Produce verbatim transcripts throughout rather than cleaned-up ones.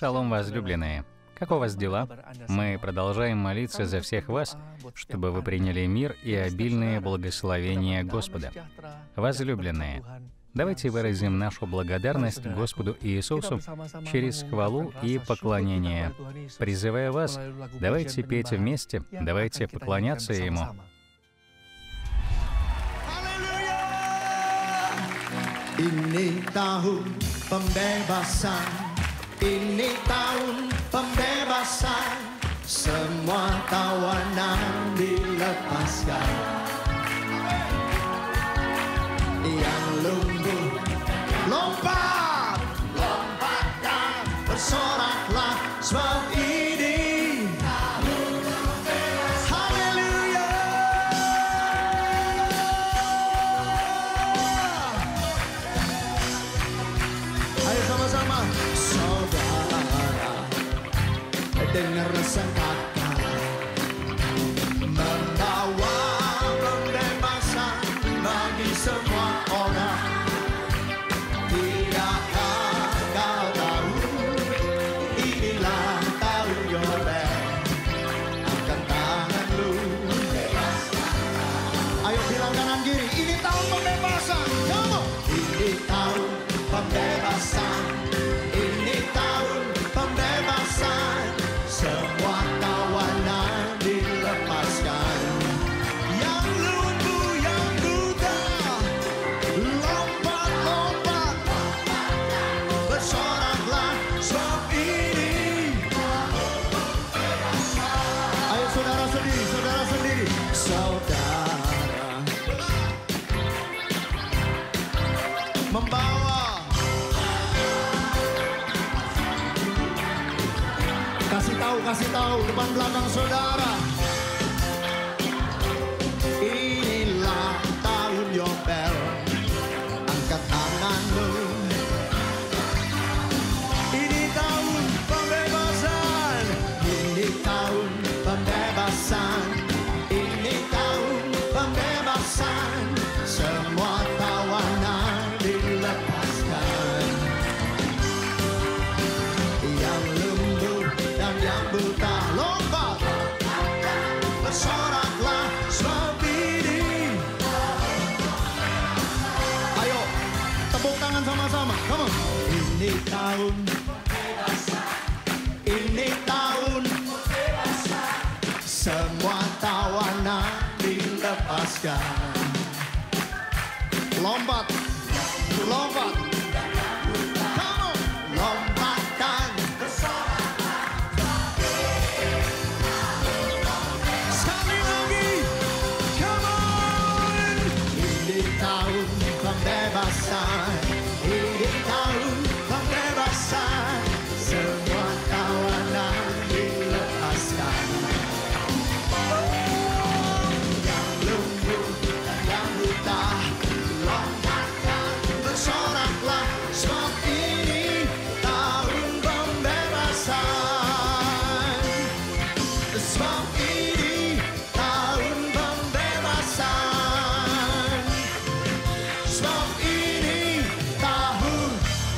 Шалом, возлюбленные! Как у вас дела? Мы продолжаем молиться за всех вас, чтобы вы приняли мир и обильные благословения Господа. Возлюбленные, давайте выразим нашу благодарность Господу Иисусу через хвалу и поклонение. Призывая вас, давайте петь вместе, давайте поклоняться Ему. Ini tahun pembebasan, ini tahun pembebasan, semua tawanan dilepaskan. Yang lumpuh lompat, lompat dan bersoraklah, sebab ini tahun pembebasan. Haleluya. Ayo sama-sama, saudara, dengar sengkaka membawa pembebasan bagi semua orang. Tidakkah kau tahu, inilah tahun Yobel, angkat tangan lu bebaskan. Ayo bilang kanan kiri, ini tahun pembebasan. Kamu, ini tahun pembebasan, ini tahun pembebasan, semua tawanan dilepaskan. Yang lumpuh, yang buta, lompat-lompat, bersoraklah, sebab ini. Ayo saudara sendiri, saudara sendiri, saudara membawa. Kasih tahu, kasih tahu depan belakang saudara. Inilah tahun Yobel, angkat tanganmu. Ini tahun pembebasan, ini tahun pembebasan, ini tahun pembebasan, semua tawanan dilepaskan. Yang lumpuh dan yang buta lompat, bersoraklah, sebab ini. Ayo tepuk tangan sama-sama, come on. Ini tahun pembebasan, ini tahun pembebasan, semua tawanan dilepaskan. Lompat, lompat, come on, lompatkan. Sekali lagi, come on. Ini tahun pembebasan, ini tahun pembebasan, semua tawanan dilepaskan. Yang lumpuh dan yang buta, lompatkan, bersoraklah, sebab ini tahun pembebasan. Sebab ini tahun pembebasan. Sebab ini tahun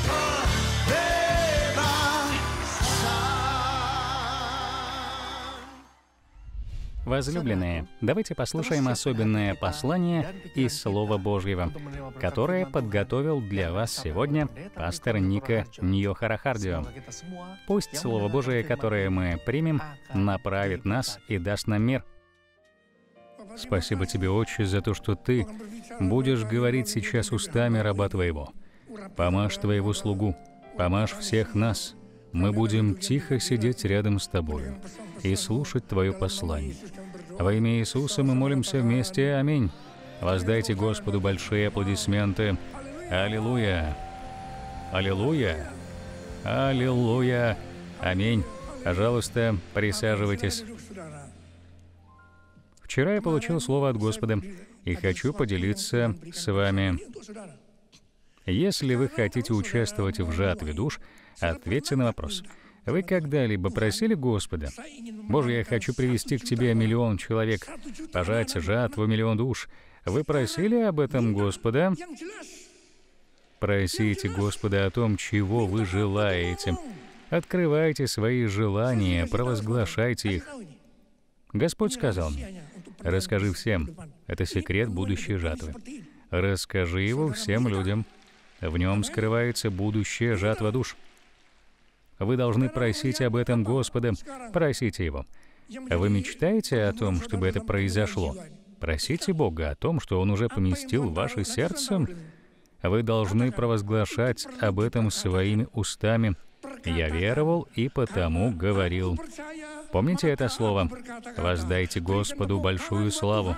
pembebasan. Возлюбленные, давайте послушаем особенное послание из Слова Божьего, которое подготовил для вас сегодня пастор Ника Ньохарахардио. Пусть Слово Божие, которое мы примем, направит нас и даст нам мир. Спасибо Тебе, Отче, за то, что Ты будешь говорить сейчас устами раба Твоего. Помажь Твоего слугу, помажь всех нас. Мы будем тихо сидеть рядом с Тобою и слушать Твое послание. Во имя Иисуса мы молимся вместе. Аминь. Воздайте Господу большие аплодисменты. Аллилуйя! Аллилуйя! Аллилуйя! Аминь. Пожалуйста, присаживайтесь. Вчера я получил слово от Господа и хочу поделиться с вами. Если вы хотите участвовать в жатве душ, ответьте на вопрос. Вы когда-либо просили Господа: «Боже, я хочу привести к Тебе миллион человек, пожать жатву миллион душ». Вы просили об этом Господа? Просите Господа о том, чего вы желаете. Открывайте свои желания, провозглашайте их. Господь сказал мне: расскажи всем, это секрет будущей жатвы. Расскажи его всем людям. В нем скрывается будущая жатва душ. Вы должны просить об этом Господа, просите Его. Вы мечтаете о том, чтобы это произошло? Просите Бога о том, что Он уже поместил в ваше сердце. Вы должны провозглашать об этом своими устами. «Я веровал и потому говорил». Помните это слово? «Воздайте Господу большую славу».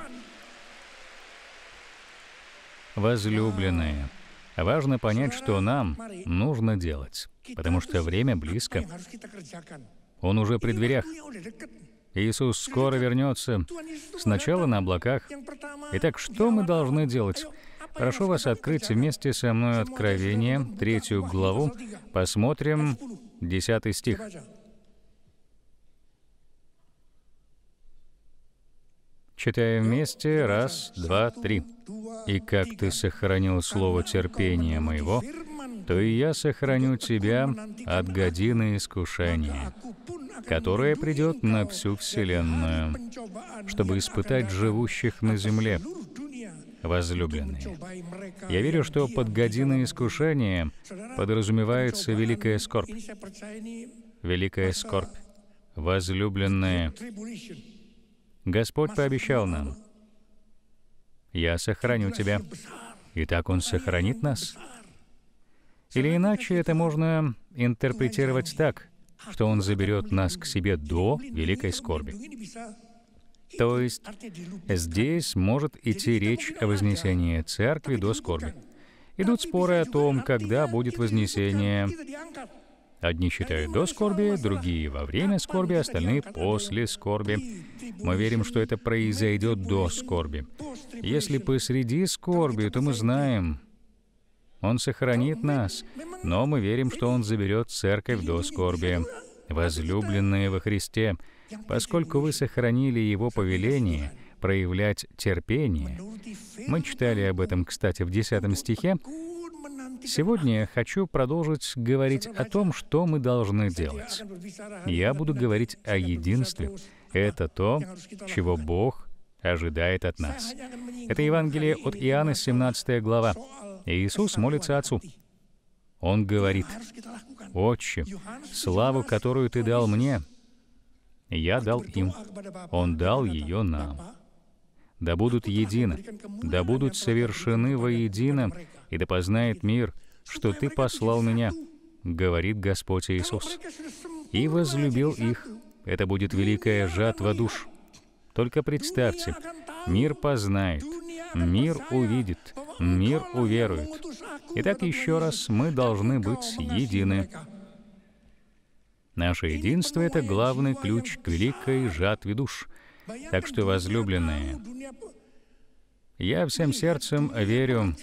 Возлюбленные, важно понять, что нам нужно делать, потому что время близко. Он уже при дверях. Иисус скоро вернется, сначала на облаках. Итак, что мы должны делать? Прошу вас открыть вместе со мной Откровение, третью главу. Посмотрим десятый стих. Читаем вместе. Раз, два, три. «И как ты сохранил слово терпения моего, то и я сохраню тебя от годины искушения, которое придет на всю вселенную, чтобы испытать живущих на земле». Возлюбленные, я верю, что под годиной искушения подразумевается великая скорбь. Великая скорбь. Возлюбленные, Господь пообещал нам: «Я сохраню тебя». Итак, Он сохранит нас. Или иначе это можно интерпретировать так, что Он заберет нас к себе до великой скорби. То есть здесь может идти речь о вознесении церкви до скорби. Идут споры о том, когда будет вознесение. Одни считают до скорби, другие во время скорби, остальные после скорби. Мы верим, что это произойдет до скорби. Если посреди скорби, то мы знаем, Он сохранит нас, но мы верим, что Он заберет церковь до скорби. Возлюбленные во Христе, поскольку вы сохранили Его повеление проявлять терпение, мы читали об этом, кстати, в десятом стихе, сегодня я хочу продолжить говорить о том, что мы должны делать. Я буду говорить о единстве. Это то, чего Бог ожидает от нас. Это Евангелие от Иоанна, семнадцатая глава. Иисус молится Отцу. Он говорит: «Отче, славу, которую Ты дал мне, я дал им. Он дал ее нам. Да будут едины, да будут совершены воедино, и да познает мир, что Ты послал меня, говорит Господь Иисус. И возлюбил их. Это будет великая жатва душ. Только представьте, мир познает, мир увидит, мир уверует. Итак, еще раз, мы должны быть едины. Наше единство — это главный ключ к великой жатве душ. Так что, возлюбленные, я всем сердцем верю,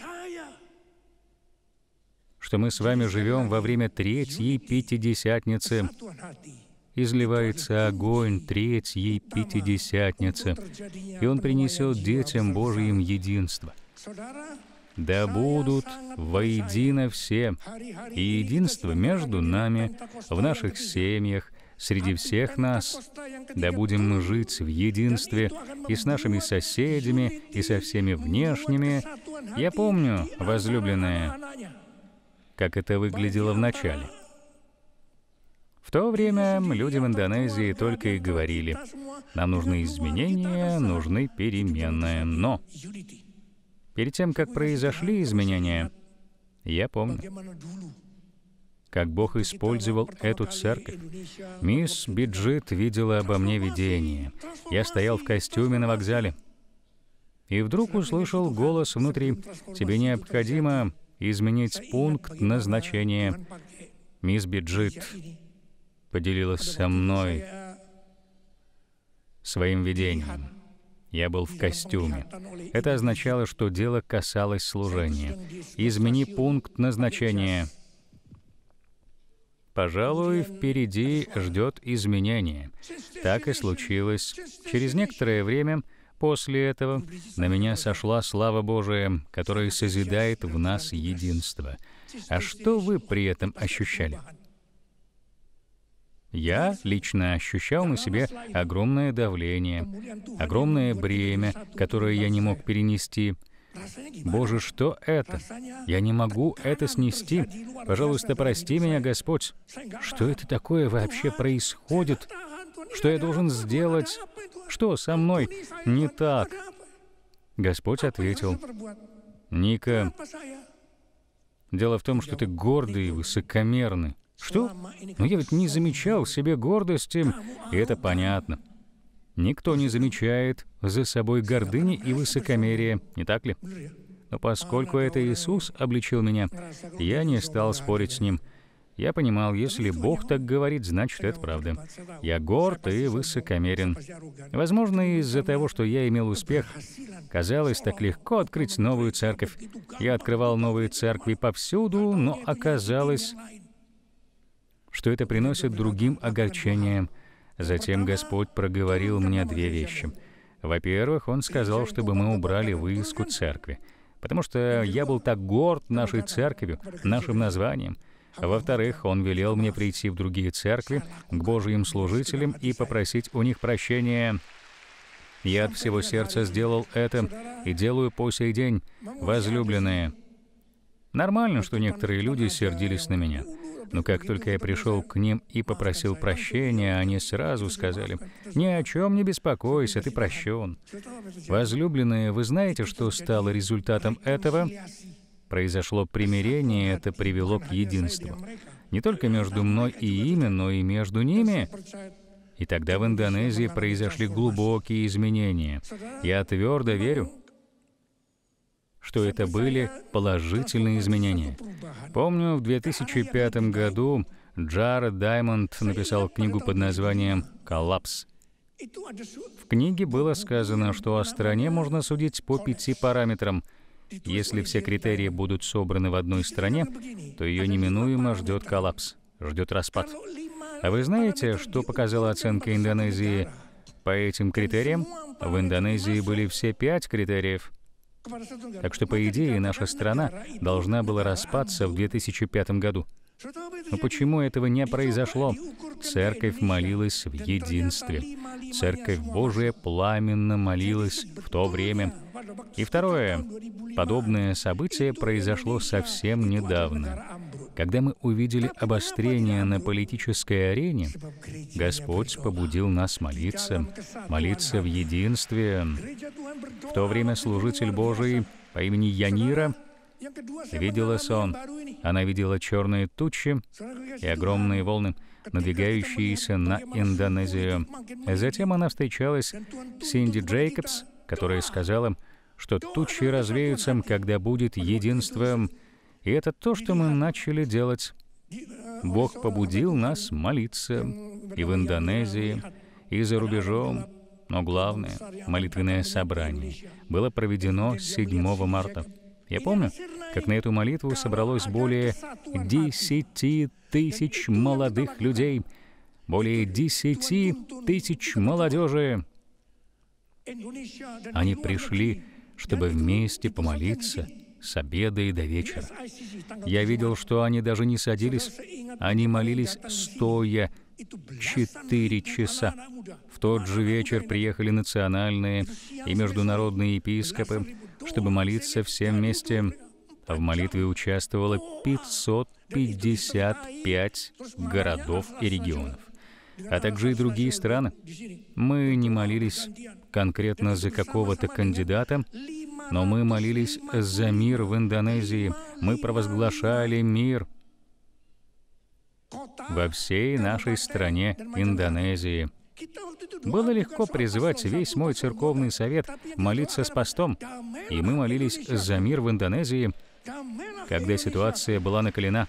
что мы с вами живем во время Третьей Пятидесятницы. Изливается огонь Третьей Пятидесятницы, и Он принесет детям Божьим единство. Да будут воедино все, и единство между нами, в наших семьях, среди всех нас. Да будем мы жить в единстве и с нашими соседями, и со всеми внешними. Я помню, возлюбленные, как это выглядело в начале. В то время люди в Индонезии только и говорили: нам нужны изменения, нужны перемены. Но перед тем, как произошли изменения, я помню, как Бог использовал эту церковь. Мисс Биджит видела обо мне видение. Я стоял в костюме на вокзале. И вдруг услышал голос внутри: «Тебе необходимо изменить пункт назначения». Мисс Биджит поделилась со мной своим видением. Я был в костюме. Это означало, что дело касалось служения. «Измени пункт назначения». Пожалуй, впереди ждет изменение. Так и случилось. Через некоторое время после этого на меня сошла слава Божия, которая созидает в нас единство. А что вы при этом ощущали? Я лично ощущал на себе огромное давление, огромное бремя, которое я не мог перенести. Боже, что это? Я не могу это снести. Пожалуйста, прости меня, Господь. Что это такое вообще происходит? Что я должен сделать? Что со мной не так? Господь ответил: Ника, дело в том, что ты гордый и высокомерный. Что? Но я ведь не замечал в себе гордости, и это понятно. Никто не замечает за собой гордыни и высокомерия, не так ли? Но поскольку это Иисус обличил меня, я не стал спорить с Ним. Я понимал, если Бог так говорит, значит, это правда. Я горд и высокомерен. Возможно, из-за того, что я имел успех, казалось так легко открыть новую церковь. Я открывал новые церкви повсюду, но оказалось, что это приносит другим огорчение. Затем Господь проговорил мне две вещи. Во-первых, Он сказал, чтобы мы убрали вывеску церкви, потому что я был так горд нашей церковью, нашим названием. Во-вторых, Он велел мне прийти в другие церкви, к Божьим служителям и попросить у них прощения. Я от всего сердца сделал это и делаю по сей день, возлюбленные. Нормально, что некоторые люди сердились на меня. Но как только я пришел к ним и попросил прощения, они сразу сказали: «Ни о чем не беспокойся, ты прощен». Возлюбленные, вы знаете, что стало результатом этого? Произошло примирение, и это привело к единству. Не только между мной и ими, но и между ними. И тогда в Индонезии произошли глубокие изменения. Я твердо верю, что это были положительные изменения. Помню, в две тысячи пятом году Джаред Даймонд написал книгу под названием «Коллапс». В книге было сказано, что о стране можно судить по пяти параметрам. Если все критерии будут собраны в одной стране, то ее неминуемо ждет коллапс, ждет распад. А вы знаете, что показала оценка Индонезии по этим критериям? В Индонезии были все пять критериев. Так что, по идее, наша страна должна была распасться в две тысячи пятом году. Но почему этого не произошло? Церковь молилась в единстве. Церковь Божия пламенно молилась в то время. И второе. Подобное событие произошло совсем недавно. Когда мы увидели обострение на политической арене, Господь побудил нас молиться, молиться в единстве. В то время служитель Божий по имени Янира видела сон. Она видела черные тучи и огромные волны, надвигающиеся на Индонезию. Затем она встречалась с Синди Джейкобс, которая сказала, что тучи развеются, когда будет единство. И это то, что мы начали делать. Бог побудил нас молиться и в Индонезии, и за рубежом. Но главное, молитвенное собрание было проведено седьмого марта. Я помню, как на эту молитву собралось более десяти тысяч молодых людей, более десяти тысяч молодежи. Они пришли, чтобы вместе помолиться с обеда и до вечера. Я видел, что они даже не садились, они молились стоя четыре часа. В тот же вечер приехали национальные и международные епископы, чтобы молиться всем вместе. В молитве участвовало пятьсот пятьдесят пять городов и регионов, а также и другие страны. Мы не молились конкретно за какого-то кандидата, но мы молились за мир в Индонезии. Мы провозглашали мир во всей нашей стране Индонезии. Было легко призывать весь мой церковный совет молиться с постом, и мы молились за мир в Индонезии, когда ситуация была накалена.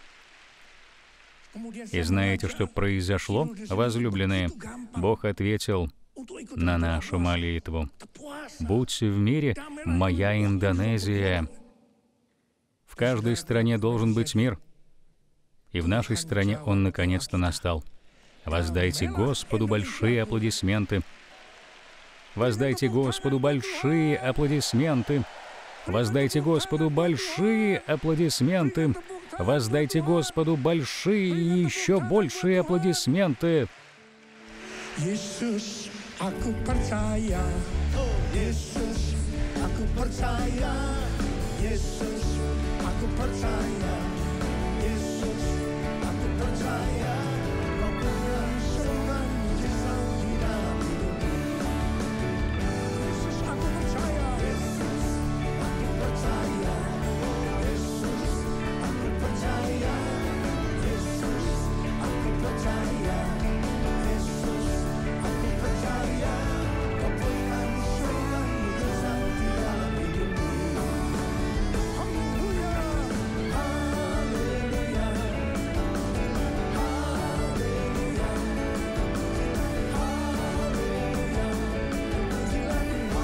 И знаете, что произошло, возлюбленные? Бог ответил на нашу молитву. «Будь в мире, моя Индонезия». В каждой стране должен быть мир. И в нашей стране он наконец-то настал. Воздайте Господу большие аплодисменты. Воздайте Господу большие аплодисменты. Воздайте Господу большие аплодисменты. Воздайте Господу большие и еще большие аплодисменты. Yesus, aku percaya. Yesus, aku percaya. Yesus, aku percaya. Yesus, aku percaya. Kau bukan seorang mujizat di dalam hidupku. Yesus, aku percaya. Yesus, aku percaya. Yesus, aku percaya. Yesus, aku percaya. Yesus, aku percaya. Kau bukan seorang mujizat di dalam hidupku. Haleluya, haleluya, haleluya, haleluya. Pujilah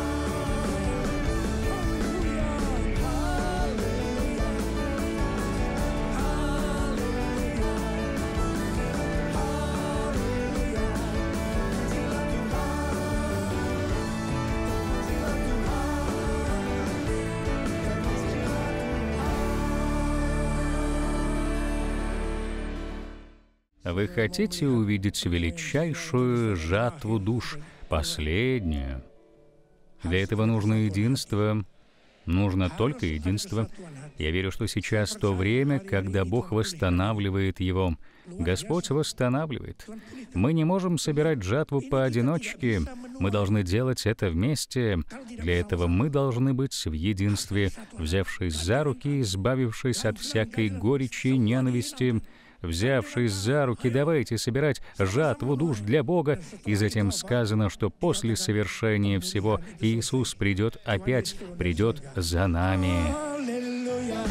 Вы хотите увидеть величайшую жатву душ, последнюю? Для этого нужно единство. Нужно только единство. Я верю, что сейчас то время, когда Бог восстанавливает его. Господь восстанавливает. Мы не можем собирать жатву поодиночке. Мы должны делать это вместе. Для этого мы должны быть в единстве, взявшись за руки, избавившись от всякой горечи и ненависти. Взявшись за руки, давайте собирать жатву душ для Бога. И затем сказано, что после совершения всего Иисус придет опять, придет за нами. Haleluya.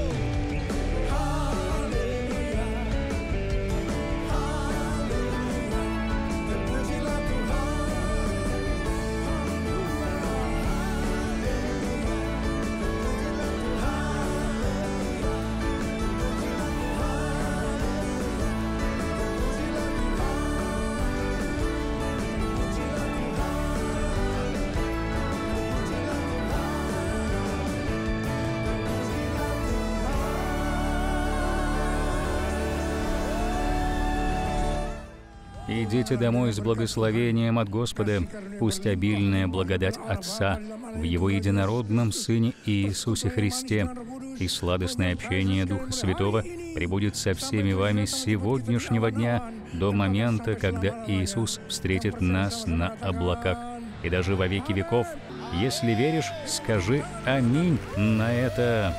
Идите домой с благословением от Господа. Пусть обильная благодать Отца в Его единородном Сыне Иисусе Христе и сладостное общение Духа Святого пребудет со всеми вами с сегодняшнего дня до момента, когда Иисус встретит нас на облаках, и даже во веки веков. Если веришь, скажи «Аминь» на это.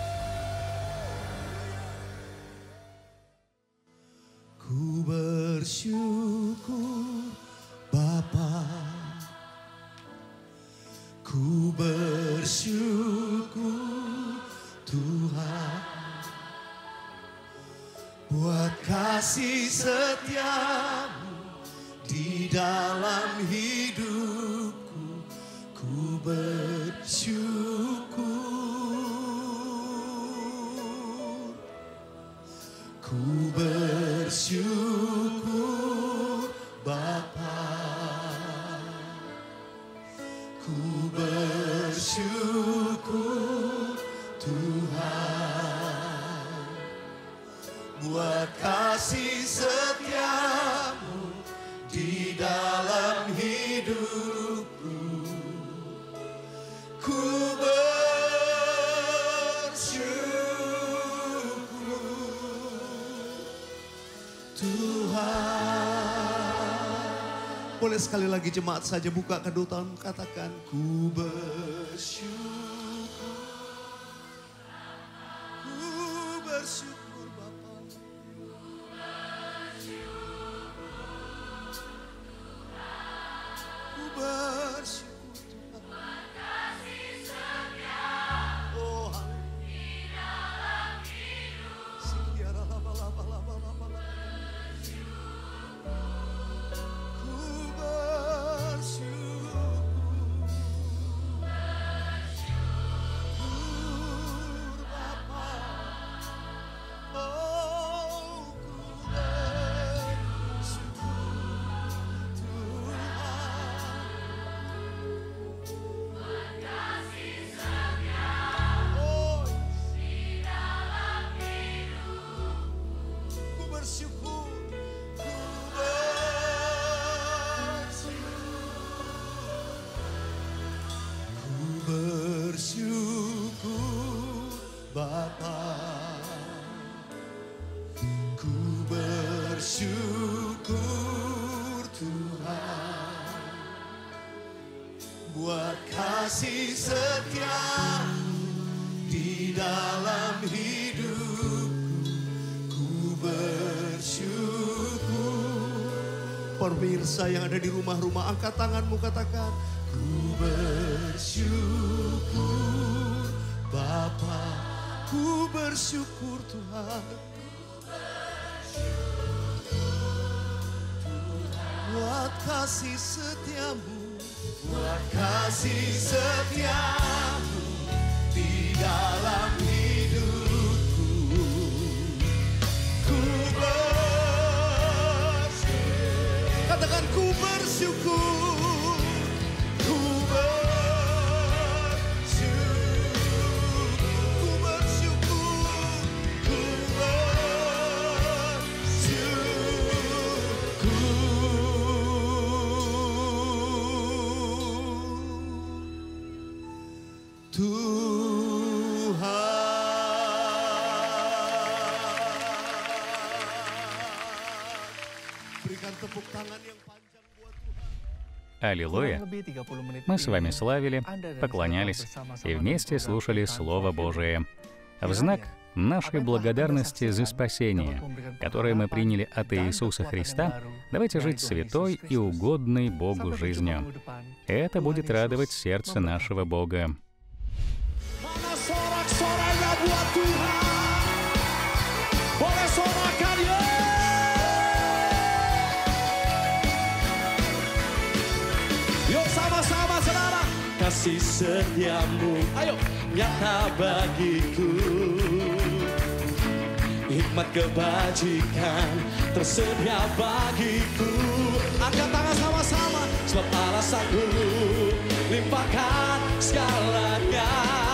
Ku bersyukur Bapa, ku bersyukur Tuhan buat kasih setiamu di dalam hidupku. Ku bersyukur, ku bersyukur Bapa, ku bersyukur Tuhan buat kasih setiamu di dalam hidupku. Ku Tuhan. Boleh sekali lagi jemaat saja buka kedua tangan, katakan ku bersyukur, ku bersyukur Bapa, ku bersyukur Tuhan. Oh, pemirsa yang ada di rumah-rumah, angkat tanganmu, katakan, ku bersyukur Bapa, ku bersyukur Tuhan, buat kasih setiamu, buat kasih setiamu di dalam hidupku. Ku bersyukur, katakan ku bersyukur, ku bersyukur, ku bersyukur, ku bersyukur. Tuhan. Berikan tepuk tangan yang panjang buat Tuhan. Аллилуйя! Мы с вами славили, поклонялись и вместе слушали Слово Божие. В знак нашей благодарности за спасение, которое мы приняли от Иисуса Христа, давайте жить святой и угодной Богу жизнью. Это будет радовать сердце нашего Бога. Mana sorak-soraknya buat Tuhan? Boleh sorakan ye. Yuk sama-sama saudara. Kasih setiamu, ayo, nyata bagiku. Hikmat kebajikan tersedia bagiku. Angkat tangan sama-sama, sebab Allah sanggup limpahkan segalanya.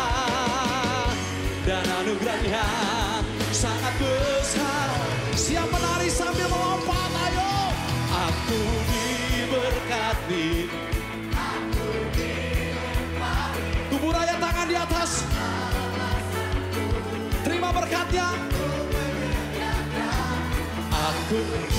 Dan anugerahnya sangat besar. Siap menari sambil melompat, ayo. Aku diberkati, aku diberkati. Tubuh raya tangan di atas. Terima berkatnya. Aku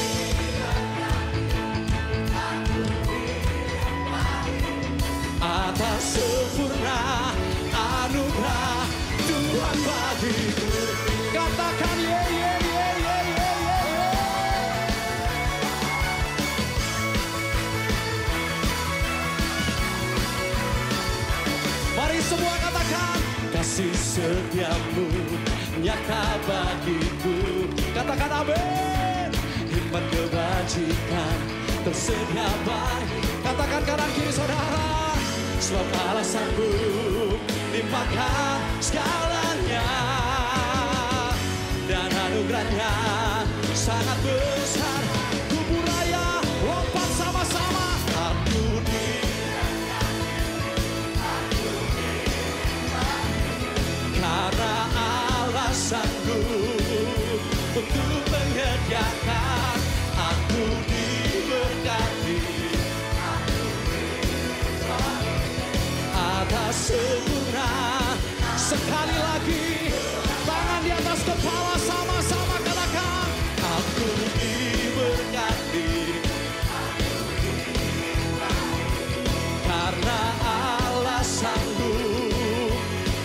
atas sempurna anugerah Tuhan bagiku. Katakan ye ye ye ye ye ye. Mari semua katakan, kasih setiamu nyata bagiku. Katakan amin. Hikmat kebajikan tersedia baik. Katakan kanan kiri saudara. Sebab Allah sanggup limpahkan segalanya. Dan anugerahnya sangat besar. Tubuh raya lompat sama-sama. Aku diberkati, aku diberkati. Karena Allah sanggup untuk menyediakan. Aku diberkati, aku diberkati. Atas sempurna. Sekali lagi, tangan di atas kepala sama-sama katakan. Aku diberkati, aku diberkati. Karena Allah sanggup.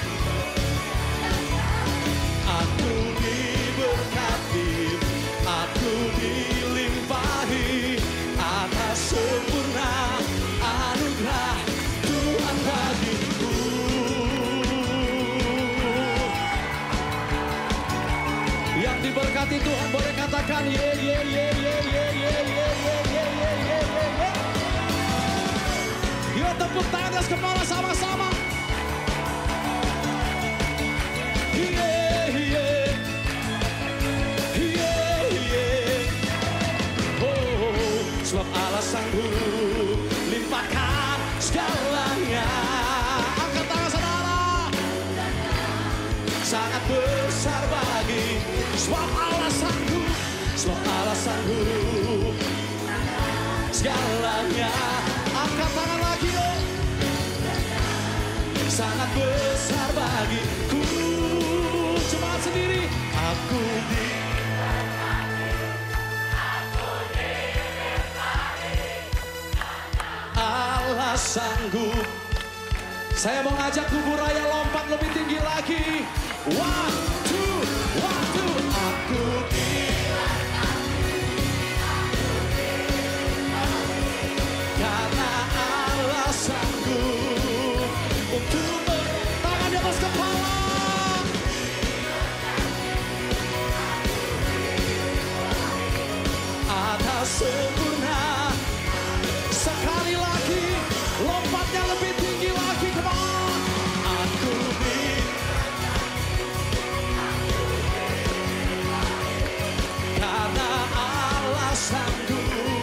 Aku diberkati, aku dilimpahi. Atas sempurna anugerah Tuhan bagiku. Yang diberkati Tuhan boleh katakan ye ye ye ye ye ye ye ye ye ye ye ye. Yuk tepuk tangan atas kepala sama-sama. Ye ye ye ye. Oh, sebab Allah sanggup limpahkan segalanya. Angkat tangan saudara. Sangat besar bagi. Sebab Allah sanggup, sebab Allah sanggup segalanya. Angkat tangan lagi dong. Sangat besar bagiku. Cuma sendiri. Aku diberkati, aku diberkati. Allah sanggup. Saya mau ngajak tubuh raya lompat lebih tinggi lagi. One, two, one, two. Aku diberkati, aku diberkati. atas kepala. Atas sempurna. Sekali lagi, lompatnya lebih tinggi lagi, come on. Aku di karena alasanku.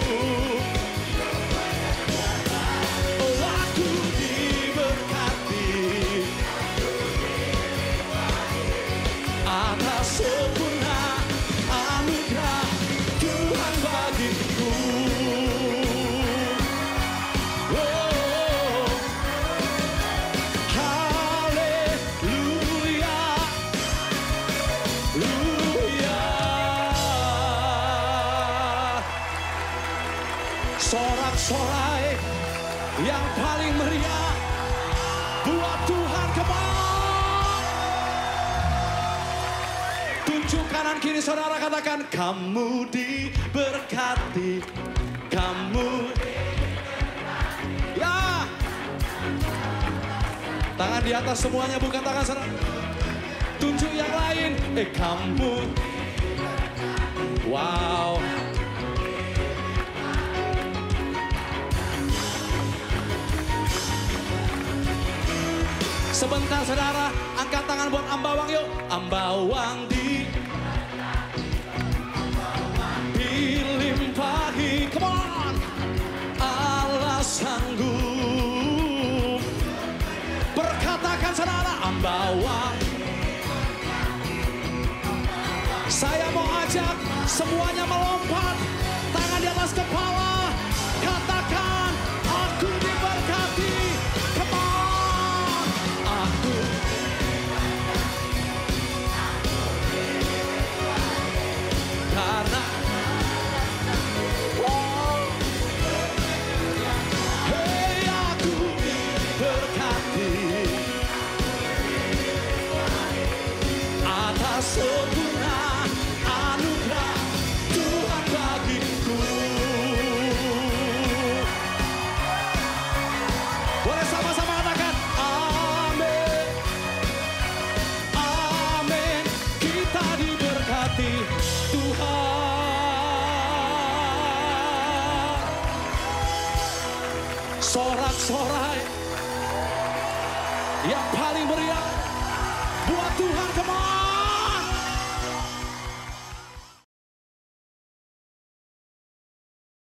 Oh, aku diberkati atas sempurna anugerah Tuhan bagiku. Oh, haleluya, haleluya. Sorak-sorai yang paling meriah buat Tuhan, come on. Tunjuk kanan kiri saudara, katakan kamu diberkati, kamu ya. Tangan di atas semuanya, bukan tangan saudara. Tunjuk yang lain, eh kamu. Wow. Sebentar saudara, angkat tangan buat Ambawang yuk. Ambawang di dilimpahi, come on. Allah sanggup. Perkatakan saudara, Ambawang. Saya mau ajak semuanya melompat, tangan di atas kepala.